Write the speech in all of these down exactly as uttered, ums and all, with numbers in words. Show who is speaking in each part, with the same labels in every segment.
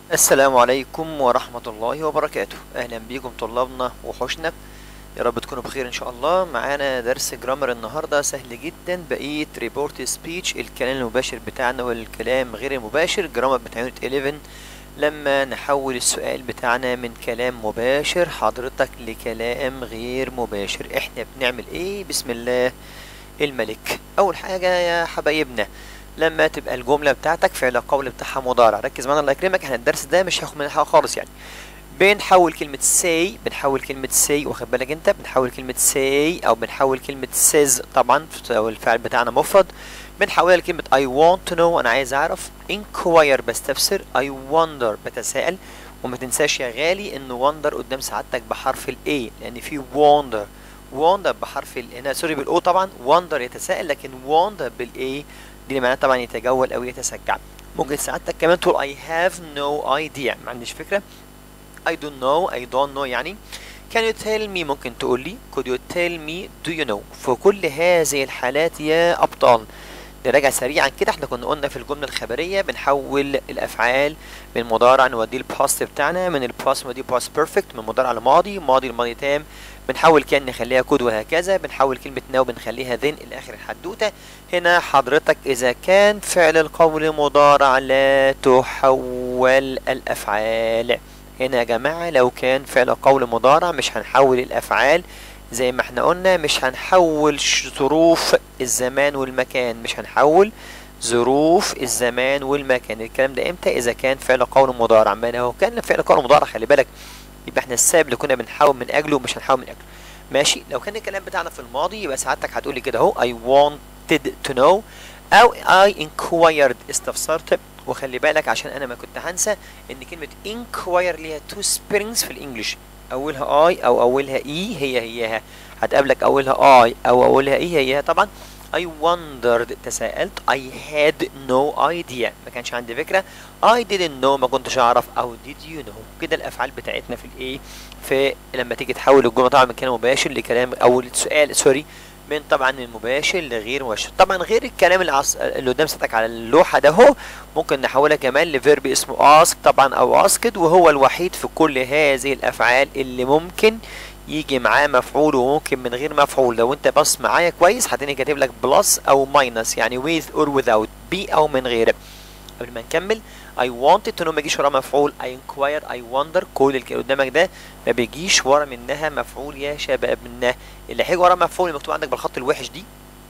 Speaker 1: السلام عليكم ورحمة الله وبركاته. أهلا بيكم طلابنا وحوشنا، يا رب تكونوا بخير إن شاء الله. معانا درس جرامر النهاردة سهل جدا، بقية ريبورت سبيتش الكلام المباشر بتاعنا والكلام غير المباشر، جرامر بتاع يونت إحداشر. لما نحول السؤال بتاعنا من كلام مباشر حضرتك لكلام غير مباشر احنا بنعمل ايه؟ بسم الله الملك. أول حاجة يا حبايبنا، لما تبقى الجملة بتاعتك فعل قول بتاعها مضارع، ركز معانا الله يكرمك، احنا الدرس ده مش هياخد مننا حاجة خالص. يعني بنحول كلمة say، بنحول كلمة say واخد بالك انت، بنحول كلمة say او بنحول كلمة says طبعا لو الفعل بتاعنا مفرد، بنحولها لكلمة I want to know، انا عايز اعرف. inquire بستفسر، I wonder بتساءل. وما تنساش يا غالي ان wonder قدام سعادتك بحرف ال A، لان في wonder wonder بحرف ال هنا سوري بالاو طبعا، wonder يتساءل، لكن wonder بالاي دي معناها طبعا يتجول او يتسجع. ممكن سعادتك كمان تقول I have no idea، ما عنديش فكرة. I don't know I don't know يعني. Can you tell me، ممكن تقول لي could you tell me do you know. في كل هذه الحالات يا أبطال نراجع سريعا كده، احنا كنا قلنا في الجملة الخبرية بنحول الأفعال من مضارع نوديه الباست بتاعنا، من الباست نوديه باست بيرفكت، من مضارع لماضي، ماضي لماضي تام، بنحول كان نخليها كود وهكذا، بنحول كلمة ناو بنخليها ذن إلى آخر الحدوتة. هنا حضرتك إذا كان فعل القول مضارع لا تحول الأفعال. هنا يا جماعة لو كان فعل قول مضارع مش هنحول الأفعال زي ما احنا قلنا، مش هنحول ظروف الزمان والمكان، مش هنحول ظروف الزمان والمكان. الكلام ده امتى؟ إذا كان فعل قول مضارع. ما لو كان فعل قول مضارع خلي بالك يبقى احنا السبب اللي كنا بنحاول من أجله مش هنحاول من أجله. ماشي. لو كان الكلام بتاعنا في الماضي يبقى سعادتك هتقولي كده اهو I wanted to know أو I inquired استفسرت. وخلي بالك عشان انا ما كنت هنسى ان كلمة inquire ليها two spellings في الانجليش، اولها I او اولها E هي هيها، هتقابلك اولها I او اولها E هي هيها طبعا. I wondered تساءلت، I had no idea ما كانش عندي فكرة، I didn't know ما كنتش اعرف، او did you know. كده الافعال بتاعتنا في الايه، في لما تيجي تحول الجملة طبعا من كلام مباشر لكلام او السؤال سوري من طبعا المباشر لغير مباشر. طبعا غير الكلام اللي, عص... اللي قدام سيادتك على اللوحه ده اهو، ممكن نحولها كمان لفيرب اسمه ask طبعا او asked، وهو الوحيد في كل هذه الافعال اللي ممكن يجي معاه مفعول وممكن من غير مفعول. لو انت بص معايا كويس هتلاقيني كاتب لك بلس او ماينس، يعني with or without، بي او من غيره. قبل ما نكمل I wanted to know ما يجيش ورا مفعول، I inquire I wonder كل اللي قدامك ده ما بيجيش ورا منها مفعول يا شباب. منها اللي هيجي ورا مفعول المكتوب عندك بالخط الوحش دي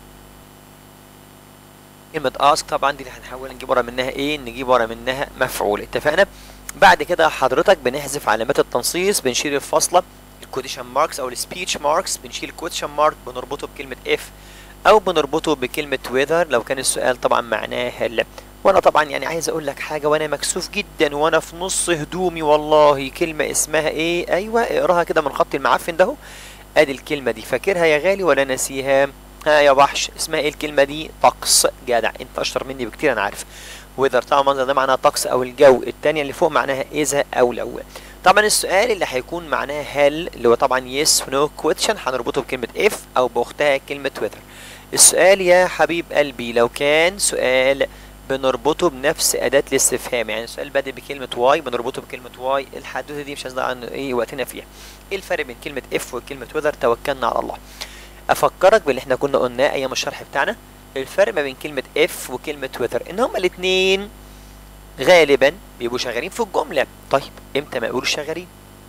Speaker 1: كلمة ask طبعا، دي اللي هنحاول نجيب ورا منها ايه، نجيب ورا منها مفعول. اتفقنا؟ بعد كده حضرتك بنحذف علامات التنصيص، بنشيل الفاصلة الكوتيشن ماركس او السبيتش ماركس، بنشيل الكوتيشن مارك بنربطه بكلمة if او بنربطه بكلمة whether لو كان السؤال طبعا معناه هل. وانا طبعا يعني عايز اقول لك حاجة وانا مكسوف جدا وانا في نص هدومي والله، كلمة اسمها ايه؟ ايوه اقراها كده من خط المعفن ده. ادي الكلمة دي، فاكرها يا غالي ولا ناسيها؟ ها يا وحش، اسمها ايه الكلمة دي؟ طقس. جدع انت اشطر مني بكتير انا عارف. وذر طبعا ده معناها طقس او الجو، التانية اللي فوق معناها اذا او لو. طبعا السؤال اللي هيكون معناه هل اللي هو طبعا yes no question هنربطه بكلمة if او باختها كلمة whether. السؤال يا حبيب قلبي لو كان سؤال بنربطه بنفس أداة الاستفهام، يعني السؤال بادئ بكلمة واي بنربطه بكلمة واي. الحدوثة دي مش هنضيع ايه وقتنا فيها. ايه الفرق بين كلمة اف وكلمة وذر؟ توكلنا على الله. افكرك باللي احنا كنا قلناه ايام الشرح بتاعنا، الفرق ما بين كلمة اف وكلمة وذر ان هما الاتنين غالبا بيبقوا شغالين في الجملة. طيب امتى ما يقولوا شغالين؟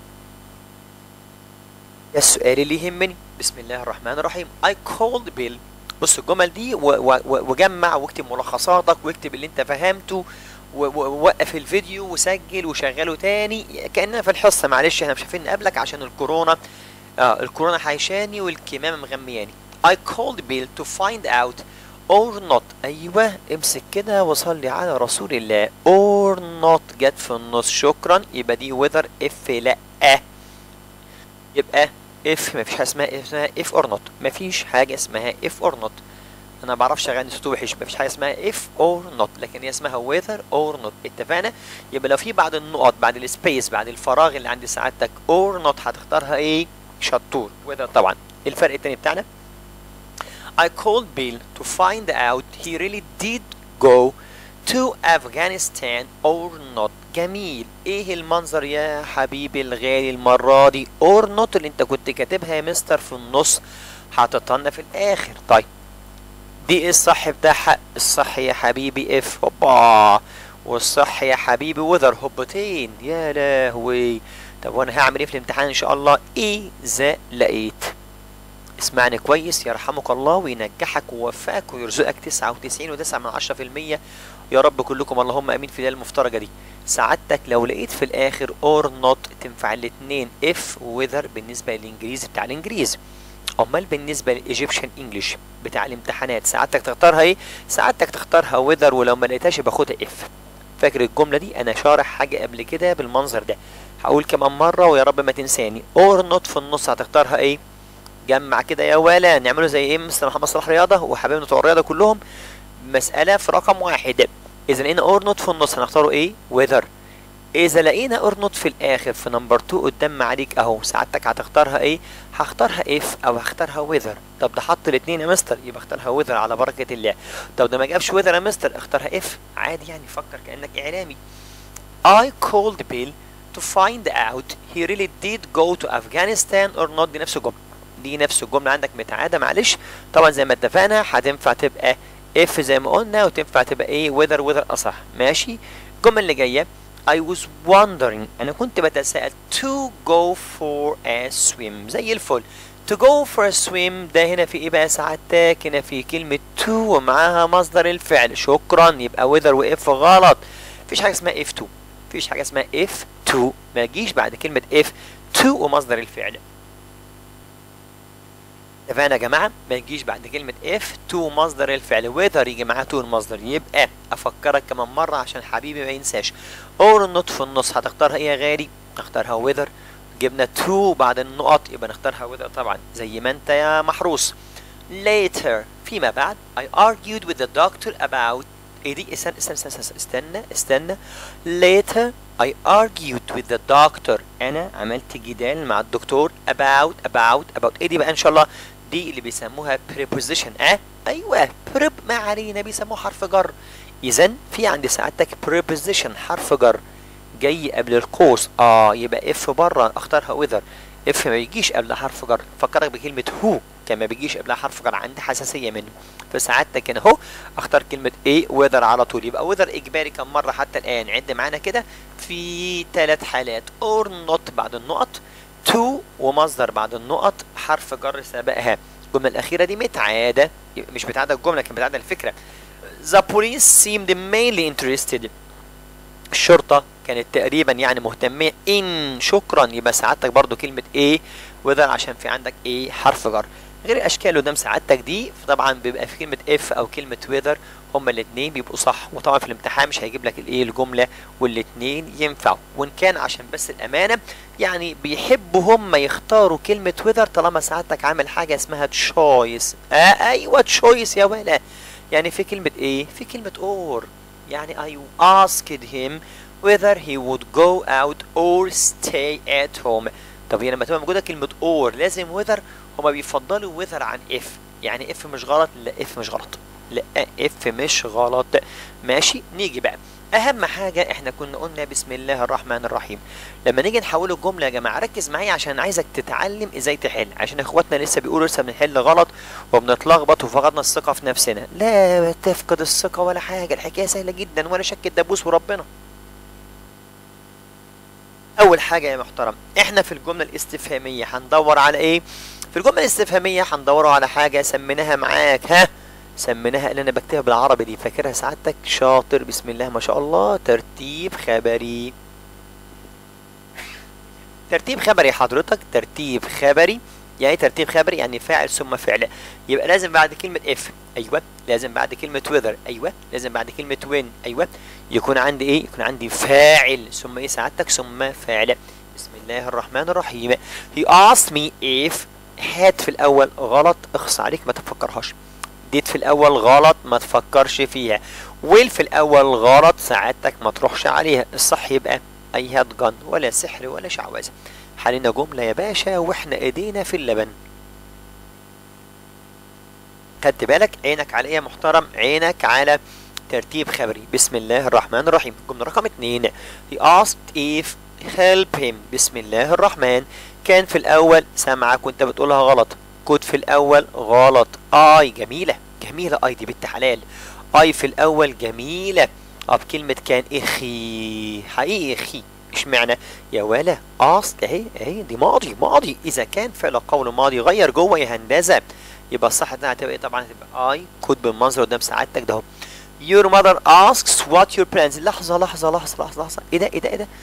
Speaker 1: ده السؤال اللي يهمني. بسم الله الرحمن الرحيم. I called Bill. بص الجمل دي وجمع واكتب ملخصاتك واكتب اللي انت فهمته ووقف الفيديو وسجل وشغله تاني كأننا في الحصة. معلش احنا مش عارفين نقابلك عشان الكورونا، اه الكورونا حيشاني والكمامة مغمياني. I called Bill to find out or not. ايوه امسك كده وصلي على رسول الله. or not جت في النص، شكرا. يبقى دي whether if لا، يبقى if مفيش حاجه اسمها اسمها if or not، مفيش حاجه اسمها if or not. انا ما بعرفش اغني صوت وحش، مفيش حاجه اسمها if or not، لكن هي اسمها whether or not. اتفقنا؟ يبقى لو في بعد النقط بعد السبيس بعد الفراغ اللي عند سعادتك or not هتختارها ايه؟ شطور. whether طبعا. الفرق التاني بتاعنا I called Bill to find out he really did go to Afghanistan or not. جميل. ايه المنظر يا حبيبي الغالي المرة دي؟ اور نوت اللي انت كنت كاتبها يا مستر في النص حاططها لنا في الاخر. طيب دي ايه الصح بتاعها؟ الصح يا حبيبي اف، هوبا. والصح يا حبيبي وذر، هوبتين. يا لهوي. طب وانا هعمل ايه في الامتحان ان شاء الله؟ اذا لقيت. اسمعني كويس يرحمك الله وينجحك ويوفقك ويرزقك تسعة وتسعين وتسعة من عشرة في المية يا رب كلكم اللهم امين في الليله المفترجه دي. سعادتك لو لقيت في الاخر اور نوت تنفع الاثنين اف وذر بالنسبه للانجليزي بتاع الانجليزي. امال بالنسبه للايجيبشن انجلش بتاع الامتحانات سعادتك تختارها ايه؟ سعادتك تختارها وذر، ولو ما لقيتهاش باخدها اف. فاكر الجمله دي؟ انا شارح حاجه قبل كده بالمنظر ده، هقول كمان مره ويا رب ما تنساني. اور نوت في النص هتختارها ايه؟ جمع كده يا ولا نعمله زي ايه مستر محمد صلاح رياضه وحبايبنا بتوع الرياضه كلهم، مساله في رقم واحد. اذا لقينا اور نوت في النص هنختاره ايه؟ وذر. اذا لقينا اور نوت في الاخر في نمبر اتنين قدام عليك اهو، سعادتك هتختارها ايه؟ هختارها اف او هختارها وذر. طب ده حط الاثنين يا مستر، يبقى اختارها وذر على بركه الله. طب ده ما جابش وذر يا مستر، اختارها اف عادي، يعني فكر كانك اعلامي. I called Bill to find out he really did go to Afghanistan or not. دي نفس الجمله، دي نفس الجمله عندك متعاده. معلش طبعا زي ما اتفقنا هتنفع تبقى اف زي ما قلنا، وتنفع تبقى ايه؟ وذر. وذر اصح. ماشي. الجمله اللي جايه I was wondering، انا كنت بتساءل to go for a swim. زي الفل. to go for a swim ده هنا في ايه بقى سعادتك؟ هنا في كلمه to ومعاها مصدر الفعل. شكرا. يبقى وذر واف غلط. مفيش حاجه اسمها اف اتنين، مفيش حاجه اسمها اف اتنين، ما يجيش بعد كلمه اف اتنين ومصدر الفعل. اتفقنا يا جماعه؟ ما يجيش بعد كلمه اف اتنين مصدر الفعل، وذر يجي معاه اتنين المصدر. يبقى افكرك كمان مره عشان حبيبي ما ينساش، اور نوت في النص هتختارها ايه يا غالي؟ هختارها وذر. جبنا اتنين بعد النقط يبقى نختارها وذر طبعا زي ما انت يا محروس. later فيما بعد I argued with the doctor about ايه دي؟ استنى استنى استنى استنى استنى later I argued with the doctor. انا عملت جدال مع الدكتور about about about ايه دي بقى ان شاء الله؟ دي اللي بيسموها preposition. اه ايوه prep ما علينا، بيسموه حرف جر. اذا في عند سعادتك preposition حرف جر جاي قبل القوس، اه يبقى اف بره اختارها وذر. اف ما بيجيش قبلها حرف جر، فكرك بكلمه هو كان ما بيجيش قبلها حرف جر، عندي حساسيه منه. فسعادتك هنا اهو اختار كلمه ايه؟ وذر على طول. يبقى وذر اجباري كم مره حتى الان؟ عد معانا كده في ثلاث حالات: اور نوت بعد النقط، تو ومصدر بعد النقط، حرف جر سبقها. الجمله الاخيره دي متعاده، مش متعاده الجمله، كان متعاده الفكره. The police seemed mainly interested. الشرطه كانت تقريبا يعني مهتمه ان. شكرا. يبقى سعادتك برضو كلمه ايه؟ وذر عشان في عندك ايه؟ حرف جر. غير الاشكال قدام سعادتك دي فطبعا بيبقى في كلمه اف او كلمه وذر، هما الاثنين بيبقوا صح. وطبعا في الامتحان مش هيجيب لك الايه؟ الجمله، والاثنين ينفعوا. وان كان عشان بس الامانه يعني بيحبوا هما يختاروا كلمه وذر طالما سعادتك عامل حاجه اسمها تشويس. آه ايوه تشويس يا ولا. يعني في كلمه ايه؟ في كلمه اور. يعني I asked him whether he would go out or stay at home. طب هي لما تبقى موجوده كلمه اور لازم وذر، هما بيفضلوا وذر عن اف. يعني اف مش غلط؟ لا اف مش غلط، لا اف مش غلط. ماشي. نيجي بقى اهم حاجه، احنا كنا قلنا بسم الله الرحمن الرحيم. لما نيجي نحول الجمله يا جماعه ركز معايا عشان عايزك تتعلم ازاي تحل، عشان اخواتنا لسه بيقولوا لسه بنحل غلط وبنتلخبط وفقدنا الثقه في نفسنا. لا تفقد الثقه ولا حاجه، الحكايه سهله جدا ولا شك الدبوس وربنا. اول حاجه يا محترم، احنا في الجمله الاستفهاميه هندور على ايه؟ في الجمله الاستفهاميه هندوروا على حاجه سميناها معاك. ها سميناها اللي انا بكتبها بالعربي دي، فاكرها سعادتك؟ شاطر بسم الله ما شاء الله. ترتيب خبري. ترتيب خبري حضرتك، ترتيب خبري. يعني ايه ترتيب خبري؟ يعني فاعل ثم فعل. يبقى لازم بعد كلمه اف ايوه، لازم بعد كلمه وذر ايوه، لازم بعد كلمه وين ايوه يكون عندي ايه؟ يكون عندي فاعل ثم ايه سعادتك؟ ثم فاعل. بسم الله الرحمن الرحيم. he asked me if had في الاول غلط، اخص عليك ما تفكرهاش. did في الاول غلط ما تفكرش فيها. will في الاول غلط سعادتك ما تروحش عليها. الصح يبقى I had gone، ولا سحر ولا شعوذه. حلينا جمله يا باشا واحنا ايدينا في اللبن. خدت بالك؟ عينك على ايه يا محترم؟ عينك على ترتيب خبري. بسم الله الرحمن الرحيم. جملة رقم اتنين. He asked if help him. بسم الله الرحمن. كان في الأول سامعك وأنت بتقولها غلط. كود في الأول غلط. أي جميلة جميلة. أي دي بنت حلال. أي في الأول جميلة. أه بكلمة كان إخي حقيقي إخي. اشمعنى يا ولا asked اهي اهي دي ماضي ماضي. إذا كان فعل قول ماضي غير جوه يا هندسة يبقى الصح ده هتبقى ايه؟ طبعا هتبقى اي كود بالمنظر قدام سعادتك ده اهو. Your mother asks what your plans. لحظة لحظة لحظة لحظة لحظة ايه ده ايه ده ايه ده؟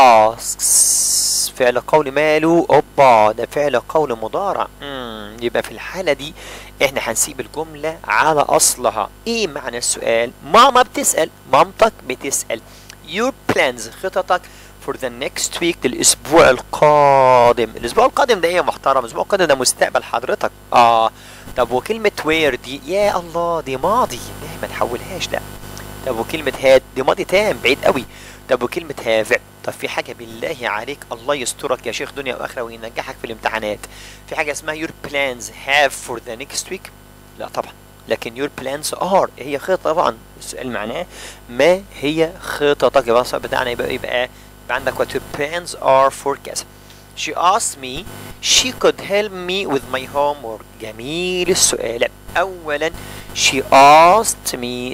Speaker 1: asks فعل قول ماله؟ اوبا ده فعل قول مضارع. امم يبقى في الحالة دي احنا هنسيب الجملة على اصلها. ايه معنى السؤال؟ ماما بتسأل، مامتك بتسأل. Your plans خططك for the next week للاسبوع القادم. الاسبوع القادم ده ايه يا محترم؟ الاسبوع القادم ده مستقبل حضرتك. اه طب وكلمة وير دي يا الله دي ماضي لا ما تحولهاش لا. طب وكلمة هاد دي ماضي تام بعيد قوي. طب وكلمة هاف طب في حاجة بالله عليك الله يسترك يا شيخ دنيا واخرة وينجحك في الامتحانات. في حاجة اسمها your plans have for the next week؟ لا طبعا. لكن your plans are هي خطة طبعا. السؤال معناه ما هي خططك؟ يبقى بتاعنا يبقى يبقى عندك what your plans are for كذا. She asked me she could help me with my homework. جميل السؤال. أولا she asked me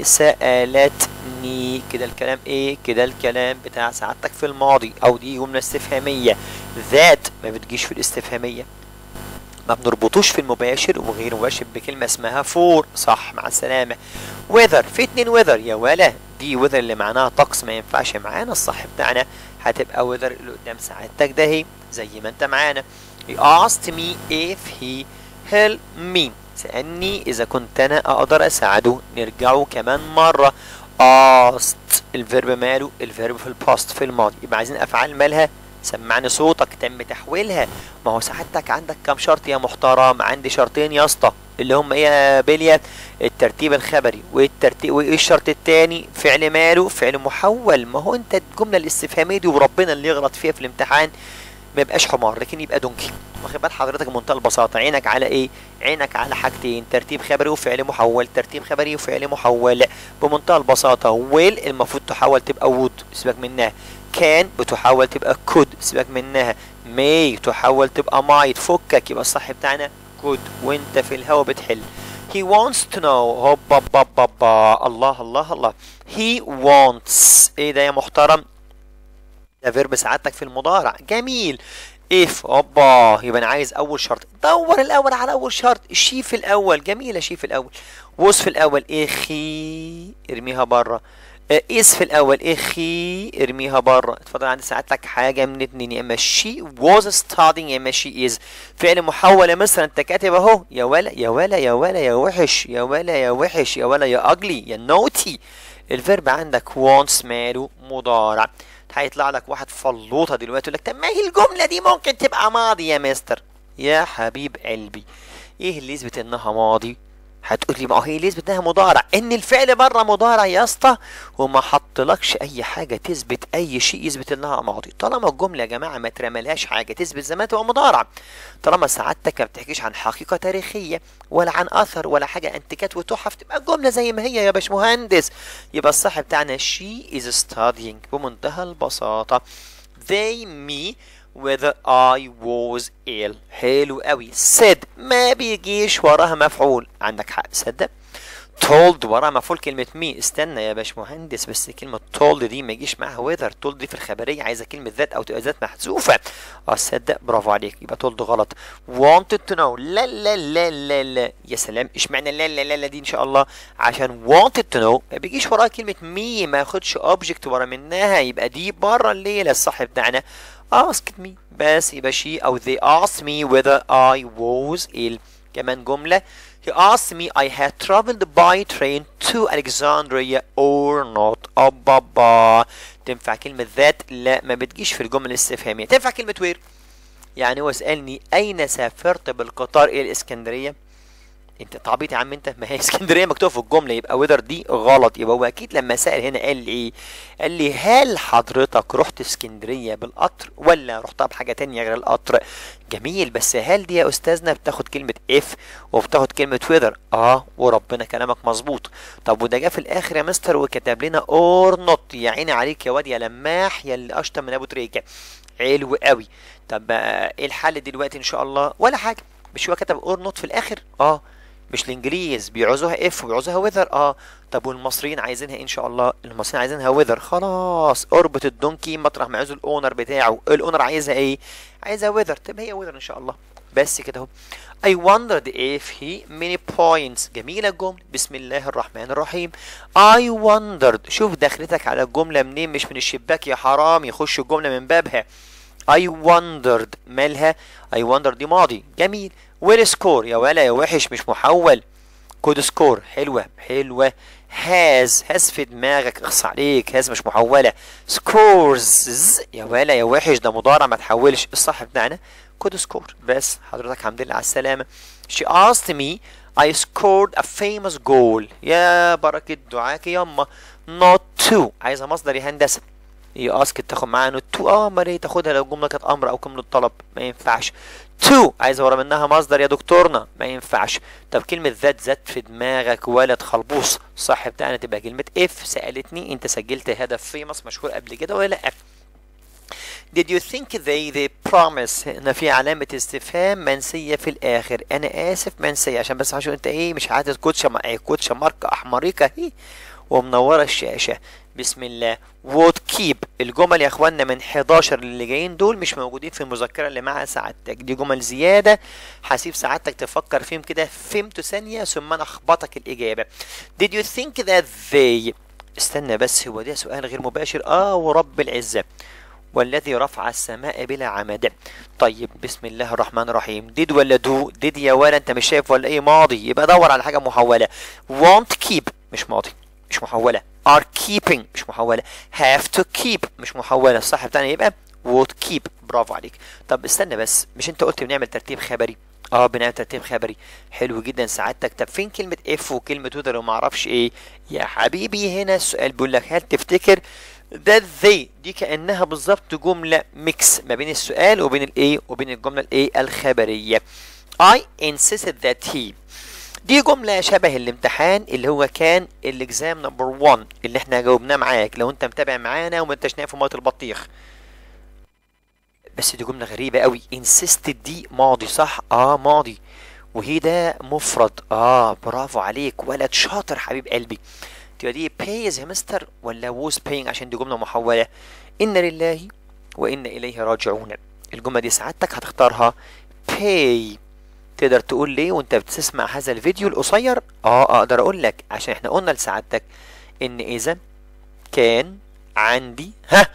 Speaker 1: سألتني. كده الكلام إيه؟ كده الكلام بتاع سعادتك في الماضي أو دي جملة استفهامية. that ما بتجيش في الاستفهامية. ما بنربطوش في المباشر وغير مباشر بكلمة اسمها for. صح مع السلامة. weather في اتنين weather يا ولا دي weather اللي معناها طقس ما ينفعش معانا. الصح بتاعنا هتبقى weather اللي قدام سعادتك ده اهي زي ما انت معانا. he asked me if he helped me. سألني إذا كنت أنا أقدر أساعده. نرجعه كمان مرة. asked الفيرب ماله؟ الفيرب في الباست في الماضي. يبقى عايزين أفعال مالها؟ سمعني صوتك تم تحويلها. ما هو سعادتك عندك كام شرط يا محترم؟ عندي شرطين يا اسطى اللي هم ايه يا بليا؟ الترتيب الخبري والترتيب وايه الشرط التاني؟ فعل ماله؟ فعل محول. ما هو انت الجمله الاستفهاميه دي وربنا اللي يغلط فيها في الامتحان ما يبقاش حمار لكن يبقى دونكي. واخد بال حضرتك بمنتهى البساطه. عينك على ايه؟ عينك على حاجتين ترتيب خبري وفعل محول. ترتيب خبري وفعل محول بمنتهى البساطه. ويل المفروض تحول تبقى وود سيبك منها. كان بتحول تبقى كود سيبك منها. ماي تحول تبقى مايت فكك. يبقى الصح بتاعنا كود وانت في الهوا بتحل. he wants to know. هوبا بابا بابا الله الله الله. he wants ايه ده يا محترم؟ ده فيرب سعادتك في المضارع. جميل. if اوبا يبقى انا عايز اول شرط. دور الاول على اول شرط. شي في الاول. جميله شي في الاول. was في الاول. اخي ارميها بره. is في الاول. اخي ارميها بره. اتفضل عندي ساعتك حاجه من اتنين يا اما she was studying يا اما she is. فعل محول يا مصر انت كاتب اهو يا ولا يا ولا يا ولا يا وحش يا ولا يا وحش يا ولا يا ugly يا نوتي. الفيرب عندك wants ماله؟ مضارع. هيطلع لك واحد فلوطه دلوقتي يقول لك طب ما هي الجمله دي ممكن تبقى ماضي يا مستر. يا حبيب قلبي ايه اللي يثبت انها ماضي؟ هتقول لي ما هو هي ليه اثبت انها مضارع؟ ان الفعل بره مضارع يا اسطى وما حطلكش اي حاجه تثبت اي شيء يثبت انها ماضي. طالما الجمله يا جماعه ما ترملهاش حاجه تثبت زمان تبقى مضارع. طالما سعادتك ما بتحكيش عن حقيقه تاريخيه ولا عن اثر ولا حاجه انتكات وتحف تبقى الجمله زي ما هي يا باشمهندس. يبقى الصح بتاعنا she is studying بمنتهى البساطه. they me whether I was ill. حلو قوي. said ما بيجيش وراها مفعول. عندك حق صدق. told وراها مفعول كلمة me. استنى يا باشمهندس بس كلمة told دي ما يجيش معاها whether. told دي في الخبرية عايزة كلمة ذات أو تبقى ذات محذوفة. اه صدق برافو عليك. يبقى told غلط. wanted to know. لا لا لا لا لا يا سلام. اشمعنى لا لا لا لا دي إن شاء الله؟ عشان wanted to know ما بيجيش وراها كلمة me ما ياخدش object ورا منها يبقى دي بره الليلة. الصح بتاعنا asked me بس يبقى she أو they asked me whether I was ill. كمان جملة he asked me I had traveled by train to Alexandria or not. أبا با تنفع كلمة ذات؟ لا ما بتجيش في الجمل الاستفهامية. تنفع كلمة where؟ يعني هو سألني أين سافرت بالقطار إلى الإسكندرية؟ انت تعبيط يا عم انت، ما هي اسكندريه مكتوبه في الجمله، يبقى ويذر دي غلط. يبقى هو اكيد لما سال هنا قال لي ايه؟ قال لي هل حضرتك رحت اسكندريه بالقطر ولا رحتها بحاجه تانية غير القطر؟ جميل، بس هل دي يا استاذنا بتاخد كلمه اف وبتاخد كلمه ويذر؟ اه وربنا كلامك مظبوط. طب وده جه في الاخر يا مستر وكتب لنا اور نوت، يا عيني عليك يا واد يا لماح يا اللي اشطر من ابو تريكه. حلو قوي. طب ايه الحل دلوقتي ان شاء الله؟ ولا حاجه، مش هو كتب اور نوت في الاخر؟ اه. مش الانجليز بيعوزوها اف وبيعوزوها ويذر؟ اه. طب والمصريين عايزينها ان شاء الله؟ المصريين عايزينها ويذر. خلاص اربط الدونكي مطرح ما يعوزوا الاونر بتاعه. الاونر عايزها ايه؟ عايزها ويذر، تبقى هي ويذر ان شاء الله. بس كده اهو. I wondered if he many points. جميلة الجملة. بسم الله الرحمن الرحيم. I wondered. شوف دخلتك على الجملة منين، مش من الشباك يا حرام، يخش الجملة من بابها. I wondered مالها؟ I wondered دي ماضي. جميل. وير سكور يا ولا يا وحش مش محول. كود سكور. حلوة حلوة. هاز هاز في دماغك، اخص عليك، هاز مش محولة. سكورز يا ولا يا وحش ده مضارع ما تحولش. الصح بتاعنا كود سكور. بس حضرتك الحمد لله على السلامة. She asked me I scored a famous goal. يا بركة دعاك ياما. not to عايزة مصدر يا هندسة. هي اسك تاخد معاها نوت تو. اه امال ايه تاخدها لو الجمله كانت امر او جمله طلب؟ ما ينفعش. تو عايزه ورا منها مصدر يا دكتورنا؟ ما ينفعش. طب كلمه ذات ذات في دماغك ولد خلبوص، صح بتاعنا تبقى كلمه اف. سالتني انت سجلت هدف فيمس مشهور قبل كده ولا لا؟ Did you think they they promise؟ هنا في علامة استفهام منسية في الآخر. أنا آسف منسية عشان بس عشان أنت إيه مش عادة كوتشة ايه كوتشة ماركة أحمريكة هي ومنورة الشاشة. بسم الله. would keep. الجمل يا اخوانا من حداشر اللي جايين دول مش موجودين في المذكرة اللي مع سعادتك، دي جمل زيادة هسيب سعادتك تفكر فيهم كده فهمت ثانية ثم انا اخبطك الإجابة. Did you think that they استنى بس، هو ده سؤال غير مباشر. اه ورب العزة والذي رفع السماء بلا عمد. طيب بسم الله الرحمن الرحيم. ديد ولا دو؟ ديد يا ولا انت مش شايف ولا ايه؟ ماضي، يبقى دور على حاجة محولة. won't keep مش ماضي مش محولة. are keeping مش محولة. have to keep مش محولة. الصح بتاعنا يبقى would keep. برافو عليك. طب استنى بس، مش انت قلت بنعمل ترتيب خبري؟ اه بنعمل ترتيب خبري. حلو جدا سعادتك. طب فين كلمة اف وكلمة وذر وما اعرفش ايه؟ يا حبيبي هنا السؤال بيقول لك هل تفتكر ده they دي كأنها بالظبط جملة ميكس ما بين السؤال وبين الايه وبين الجملة الايه الخبرية. I insisted that he دي جملة شبه الامتحان اللي هو كان الاكزام نمبر واحد اللي احنا جاوبناه معاك لو انت متابع معانا وما انتش نايم في ميه البطيخ. بس دي جملة غريبة قوي. insisted دي ماضي صح؟ اه ماضي. وهي ده مفرد. اه برافو عليك ولد شاطر حبيب قلبي. تبقى دي pays يا مستر ولا was paying عشان دي جملة محولة؟ إن لله وإن إليه راجعون. الجملة دي سعادتك هتختارها pay. تقدر تقول ليه وانت بتسمع هذا الفيديو القصير؟ اه اقدر اقول لك عشان احنا قلنا لسعادتك ان اذا كان عندي ها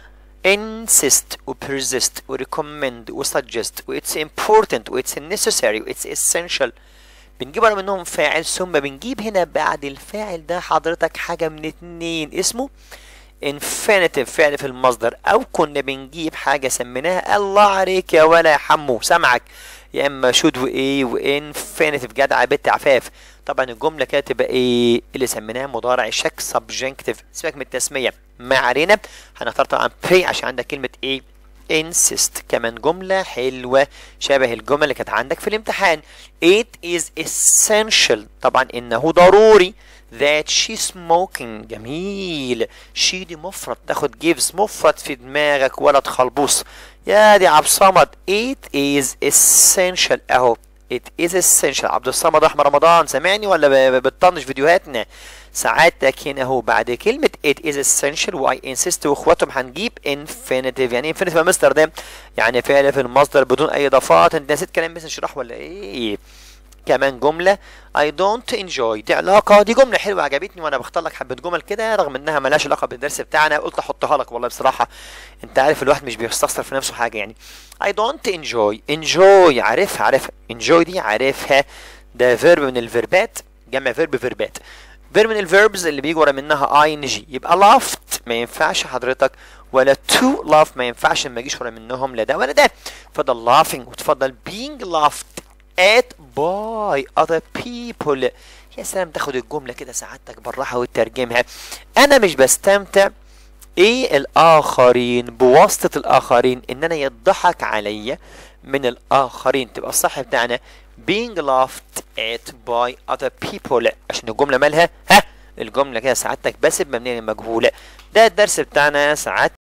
Speaker 1: insist و persist و recommend و suggest و it's important و it's necessary و it's essential بنجيب ورا منهم فاعل ثم بنجيب هنا بعد الفاعل ده حضرتك حاجة من اتنين اسمه infinitive فعل في المصدر، او كنا بنجيب حاجة سميناها الله عليك يا ولا يا حمو سمعك يا اما should وايه وانفينيتيف جدع بنت عفاف. طبعا الجمله كده تبقى ايه اللي سميناها مضارع شك subjunctive. سيبك من التسميه ما علينا. هنختار طبعا pay عشان عندك كلمه ايه insist. كمان جمله حلوه شبه الجمله اللي كانت عندك في الامتحان. it is essential طبعا انه ضروري that she smoking. جميل. she دي مفرد تاخد gives مفرد في دماغك ولد خلبوص يا دي عبد الصمد. it is essential اهو it is essential. عبد الصمد احمد رمضان سامعني ولا بتطنش فيديوهاتنا؟ سعادتك هنا اهو بعد كلمة it is essential و I insist واخواتهم هنجيب infinitive. يعني infinitive يا مستر ده يعني فعل في المصدر بدون اي اضافات. انت نسيت كلام بس نشرح ولا ايه؟ كمان جملة I don't enjoy دي علاقة. دي جملة حلوة عجبتني وانا بختار لك حبة جمل كده رغم انها ملهاش علاقة بالدرس بتاعنا قلت احطها لك والله بصراحة. انت عارف الواحد مش بيستخسر في نفسه حاجة يعني. I don't enjoy enjoy عارفها عارفها enjoy دي عارفها ده فيرب من الفيربات جمع فيرب فيربات. فيرب من الفيربز اللي بيجي ورا منها اي ان جي. يبقى laughed ما ينفعش حضرتك ولا to laugh ما ينفعش ما يجيش ورا منهم لا ده ولا ده. فضل laughing وتفضل being laughed at by other people. يا سلام، تاخد الجملة كده سعادتك بالراحة وتترجمها. أنا مش بستمتع إيه الآخرين، بواسطة الآخرين، إن أنا يضحك عليا من الآخرين. تبقى الصح بتاعنا being laughed at by other people، عشان الجملة مالها ها الجملة كده سعادتك باسم مبنية للمجهول. ده الدرس بتاعنا سعادتك.